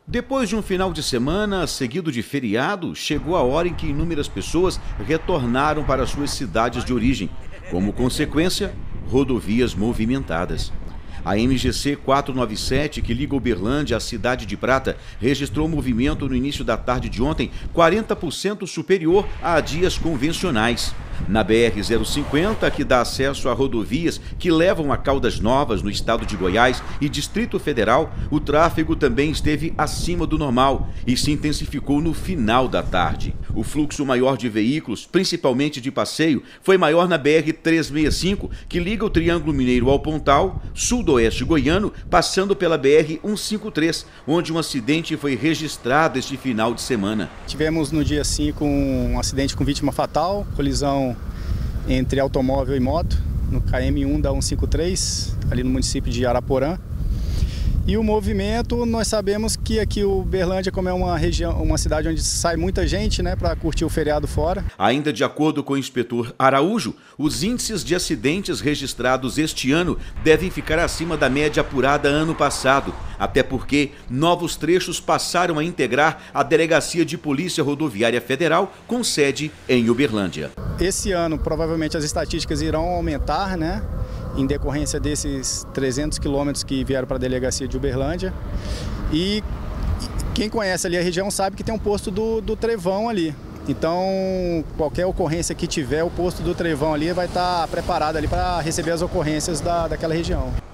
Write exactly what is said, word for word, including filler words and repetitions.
Depois de um final de semana seguido de feriado, chegou a hora em que inúmeras pessoas retornaram para suas cidades de origem. Como consequência, rodovias movimentadas. A M G C quatrocentos e noventa e sete, que liga Uberlândia à cidade de Prata, registrou movimento no início da tarde de ontem quarenta por cento superior a dias convencionais. Na B R zero cinquenta, que dá acesso a rodovias que levam a Caldas Novas, no estado de Goiás, e Distrito Federal, o tráfego também esteve acima do normal e se intensificou no final da tarde. O fluxo maior de veículos, principalmente de passeio, foi maior na B R trezentos e sessenta e cinco, que liga o Triângulo Mineiro ao Pontal, sudoeste goiano, passando pela B R cento e cinquenta e três, onde um acidente foi registrado este final de semana. Tivemos no dia cinco um acidente com vítima fatal, colisão entre automóvel e moto, no K M um da cento e cinquenta e três, ali no município de Araporã. E o movimento, nós sabemos que aqui o Uberlândia, como é uma região, uma cidade onde sai muita gente, né, para curtir o feriado fora. Ainda de acordo com o inspetor Araújo, os índices de acidentes registrados este ano devem ficar acima da média apurada ano passado, até porque novos trechos passaram a integrar a Delegacia de Polícia Rodoviária Federal, com sede em Uberlândia. Esse ano, provavelmente, as estatísticas irão aumentar, né? Em decorrência desses trezentos quilômetros que vieram para a delegacia de Uberlândia. E quem conhece ali a região sabe que tem um posto do, do Trevão ali. Então, qualquer ocorrência que tiver, o posto do Trevão ali vai estar preparado ali para receber as ocorrências da, daquela região.